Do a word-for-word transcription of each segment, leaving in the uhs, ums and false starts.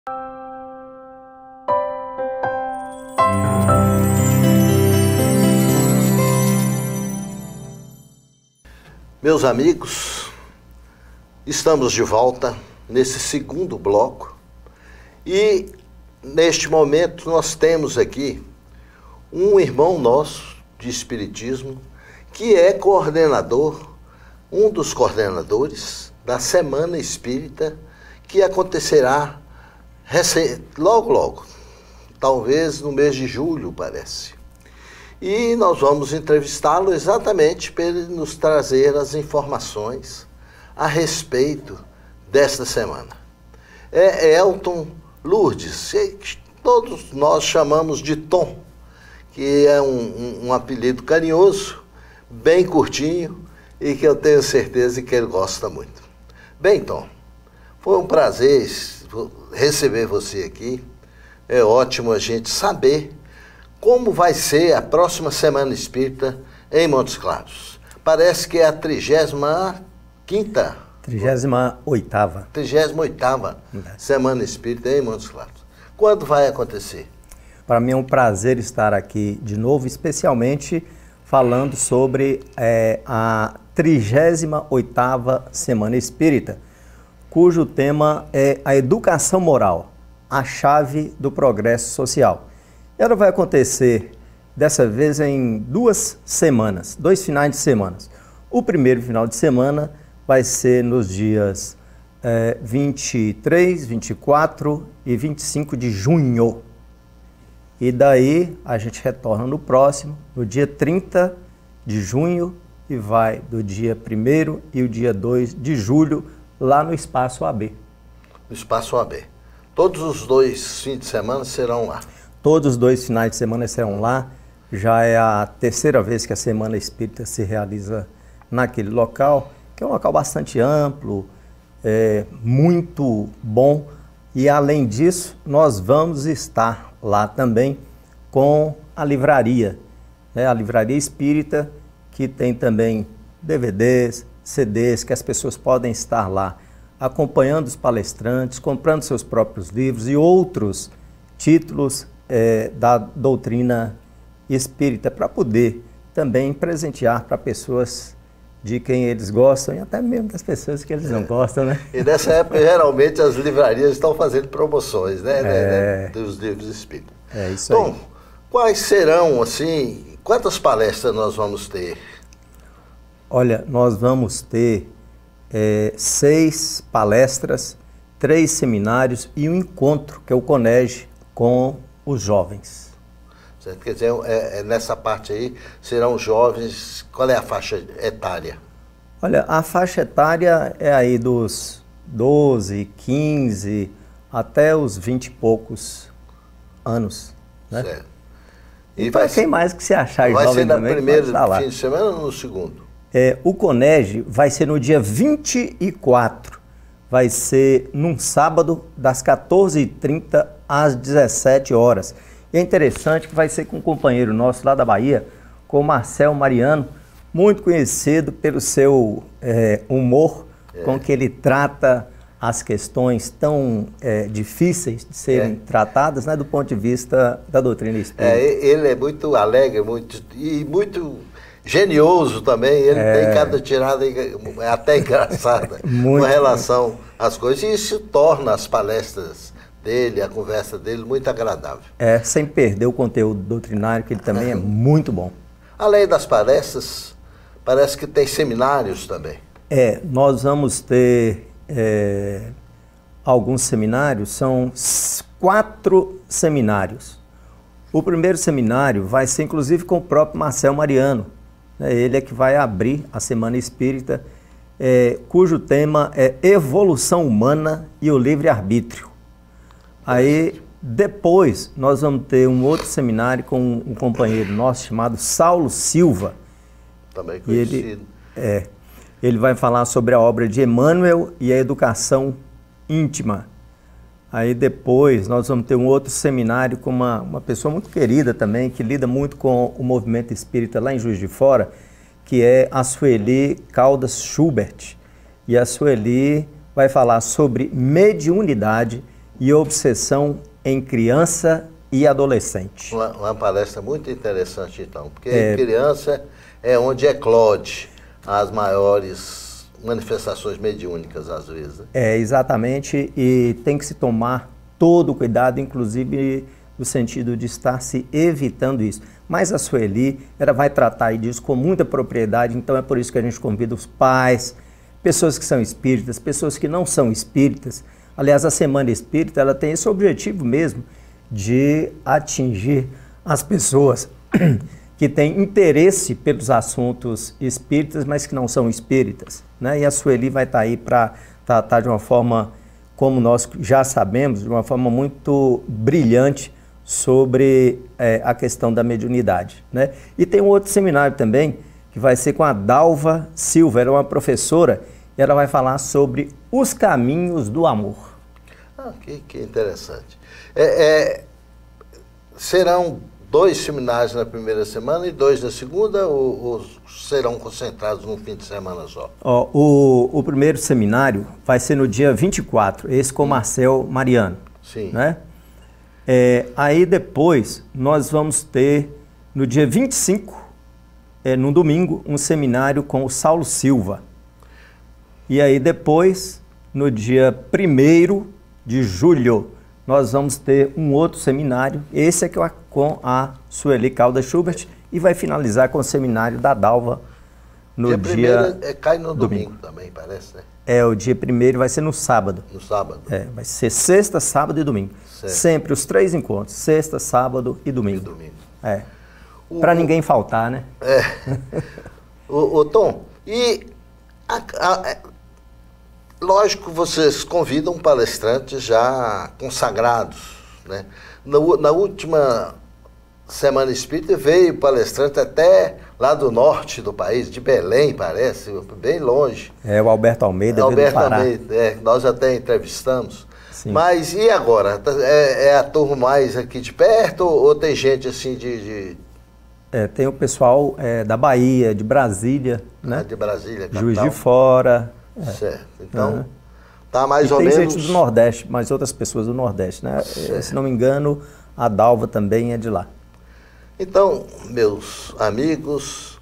Meus amigos, estamos de volta nesse segundo bloco e neste momento nós temos aqui um irmão nosso de Espiritismo que é coordenador, um dos coordenadores da Semana Espírita que acontecerá logo logo, talvez no mês de julho, parece. E nós vamos entrevistá-lo exatamente para ele nos trazer as informações a respeito desta semana. É Elton Lourdes, que todos nós chamamos de Tom, que é um, um, um apelido carinhoso, bem curtinho e que eu tenho certeza que ele gosta muito. Bem, Tom, foi um prazer receber você aqui. É ótimo a gente saber como vai ser a próxima Semana Espírita em Montes Claros. Parece que é a trigésima quinta. trigésima oitava. trigésima oitava Semana Espírita em Montes Claros. Quando vai acontecer? Para mim é um prazer estar aqui de novo, especialmente falando sobre é, a trigésima oitava Semana Espírita, cujo tema é a educação moral, a chave do progresso social. Ela vai acontecer, dessa vez, em duas semanas, dois finais de semana. O primeiro final de semana vai ser nos dias é, vinte e três, vinte e quatro e vinte e cinco de junho. E daí a gente retorna no próximo, no dia trinta de junho, e vai do dia primeiro e o dia dois de julho, lá no Espaço A B. No Espaço A B. Todos os dois fins de semana serão lá. Todos os dois finais de semana serão lá. Já é a terceira vez que a Semana Espírita se realiza naquele local, que é um local bastante amplo, é, muito bom. E além disso, nós vamos estar lá também com a livraria, né? A Livraria Espírita, que tem também D V Ds, C Ds, que as pessoas podem estar lá acompanhando os palestrantes, comprando seus próprios livros e outros títulos É, da doutrina espírita, para poder também presentear para pessoas de quem eles gostam e até mesmo das pessoas que eles não gostam, né? E nessa época, geralmente, as livrarias estão fazendo promoções, né? É... né, né dos livros espíritas. É isso Bom, aí. quais serão, assim, quantas palestras nós vamos ter? Olha, nós vamos ter é, seis palestras, três seminários e um encontro, que é o CONEG, com os jovens. Certo? Quer dizer, é, é nessa parte aí, serão jovens, qual é a faixa etária? Olha, a faixa etária é aí dos doze, quinze, até os vinte e poucos anos, né? Certo. E, e para quem mais que se achar vai jovem ser também, no primeiro fim de semana ou no segundo? É, o CONEG vai ser no dia vinte e quatro, vai ser num sábado, das quatorze e trinta às dezessete horas. E é interessante que vai ser com um companheiro nosso lá da Bahia, com o Marcel Mariano, muito conhecido pelo seu é, humor, é. com que ele trata as questões tão é, difíceis de serem é. tratadas, né, do ponto de vista da doutrina espírita. É, ele é muito alegre muito, e muito genioso também, ele é. tem cada tirada até engraçada com relação às coisas, e isso torna as palestras dele, a conversa dele, muito agradável. É, sem perder o conteúdo doutrinário, que ele também é, é muito bom. Além das palestras, parece que tem seminários também. É, nós vamos ter é, alguns seminários, são quatro seminários. O primeiro seminário vai ser inclusive com o próprio Marcel Mariano, né? Ele é que vai abrir a Semana Espírita, é, cujo tema é Evolução Humana e o Livre-Arbítrio. Aí, depois, nós vamos ter um outro seminário com um companheiro nosso chamado Saulo Silva. Também conhecido. Ele, é, ele vai falar sobre a obra de Emmanuel e a educação íntima. Aí depois nós vamos ter um outro seminário com uma, uma pessoa muito querida também, que lida muito com o movimento espírita lá em Juiz de Fora, que é a Sueli Caldas Schubert. E a Sueli vai falar sobre mediunidade e obsessão em criança e adolescente. Uma, uma palestra muito interessante, então, porque é, criança é onde eclode as maiores manifestações mediúnicas, às vezes. Né? É, exatamente, e tem que se tomar todo o cuidado, inclusive no sentido de estar se evitando isso. Mas a Sueli, ela vai tratar disso com muita propriedade, então é por isso que a gente convida os pais, pessoas que são espíritas, pessoas que não são espíritas. Aliás, a Semana Espírita, ela tem esse objetivo mesmo, de atingir as pessoas que têm interesse pelos assuntos espíritas, mas que não são espíritas, né? E a Sueli vai estar aí para tratar de uma forma, como nós já sabemos, de uma forma muito brilhante sobre é, a questão da mediunidade, né? E tem um outro seminário também, que vai ser com a Dalva Silva, ela é uma professora, e ela vai falar sobre os caminhos do amor. Ah, que, que interessante. É, é, serão dois seminários na primeira semana e dois na segunda, ou, ou serão concentrados num fim de semana só? Ó, o, o primeiro seminário vai ser no dia vinte e quatro, esse com o Marcel Mariano. Sim. Né? É, aí depois nós vamos ter, no dia vinte e cinco, é, no domingo, um seminário com o Saulo Silva. E aí depois, no dia primeiro de julho, nós vamos ter um outro seminário, esse é com a Sueli Caldas Schubert, e vai finalizar com o seminário da Dalva no dia... dia é, cai no domingo, domingo também, parece, né? É, o dia primeiro vai ser no sábado. No sábado. É, vai ser sexta, sábado e domingo. Certo. Sempre os três encontros, sexta, sábado e domingo. E domingo. É, para ninguém faltar, né? É. o, o Tom, e... A, a, lógico, vocês convidam palestrantes já consagrados, né? Na, na última Semana Espírita veio palestrante até lá do norte do país, de Belém, parece, bem longe. É, o Alberto Almeida. Alberto Almeida, é, nós até entrevistamos. Sim. Mas e agora? É, é a turma mais aqui de perto ou, ou tem gente assim de... de... É, tem o pessoal é, da Bahia, de Brasília, né? Ah, de Brasília, capital. Juiz de Fora. É. Certo. Então, uhum. tá mais e ou tem menos... tem gente do Nordeste, mas outras pessoas do Nordeste, né? Certo. Se não me engano, a Dalva também é de lá. Então, meus amigos,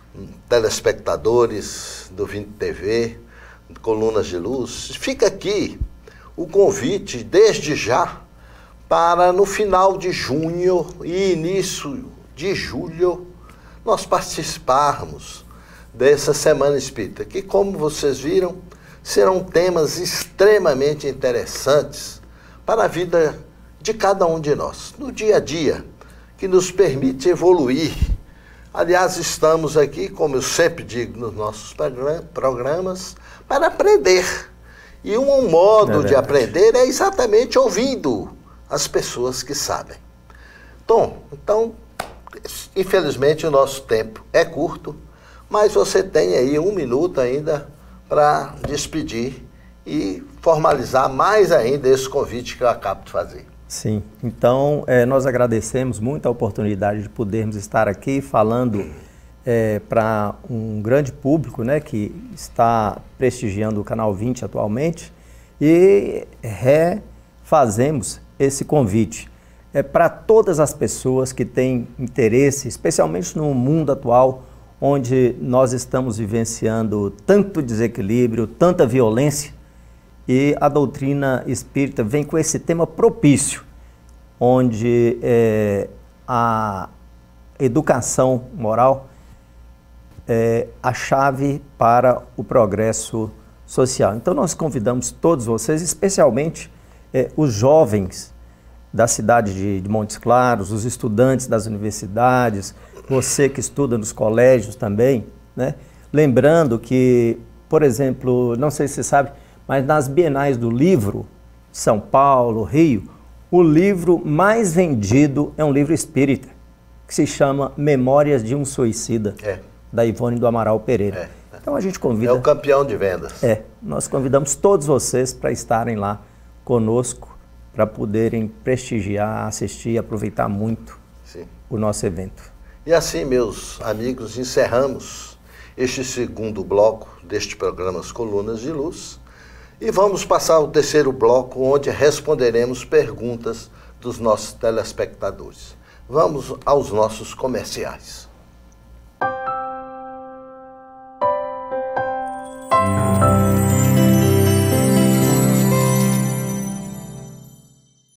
telespectadores do Vinte T V, Colunas de Luz, fica aqui o convite, desde já, para no final de junho e início de julho, nós participarmos dessa Semana Espírita, que, como vocês viram, serão temas extremamente interessantes para a vida de cada um de nós, no dia a dia, que nos permite evoluir. Aliás, estamos aqui, como eu sempre digo nos nossos programas, para aprender. E um modo é de aprender é exatamente ouvindo as pessoas que sabem. Tom, então, infelizmente o nosso tempo é curto, mas você tem aí um minuto ainda para despedir e formalizar mais ainda esse convite que eu acabo de fazer. Sim, então é, nós agradecemos muito a oportunidade de podermos estar aqui falando é, para um grande público, né, que está prestigiando o Canal vinte atualmente, e refazemos esse convite é, para todas as pessoas que têm interesse, especialmente no mundo atual, onde nós estamos vivenciando tanto desequilíbrio, tanta violência, e a doutrina espírita vem com esse tema propício, onde é, a educação moral é a chave para o progresso social. Então nós convidamos todos vocês, especialmente é, os jovens da cidade de, de Montes Claros, os estudantes das universidades, você que estuda nos colégios também, né? Lembrando que, por exemplo, não sei se você sabe, mas nas bienais do livro, São Paulo, Rio, o livro mais vendido é um livro espírita, que se chama Memórias de um Suicida, é. da Ivone do Amaral Pereira. É. Então a gente convida... É o campeão de vendas. É, nós convidamos todos vocês para estarem lá conosco, para poderem prestigiar, assistir e aproveitar muito Sim. o nosso evento. E assim, meus amigos, encerramos este segundo bloco deste programa As Colunas de Luz. E vamos passar ao terceiro bloco, onde responderemos perguntas dos nossos telespectadores. Vamos aos nossos comerciais.